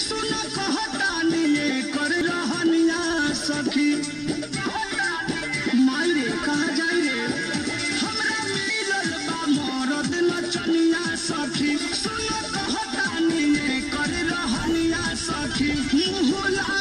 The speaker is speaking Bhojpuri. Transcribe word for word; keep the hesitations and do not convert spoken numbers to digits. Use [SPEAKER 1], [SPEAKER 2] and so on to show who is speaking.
[SPEAKER 1] सुन कहतानी कर रहनिया सखी माई रे कहा जाई रे हमरा मिलल बा मरद नचनिया सखी सुन कहतानी कर रहनिया सखी मुहला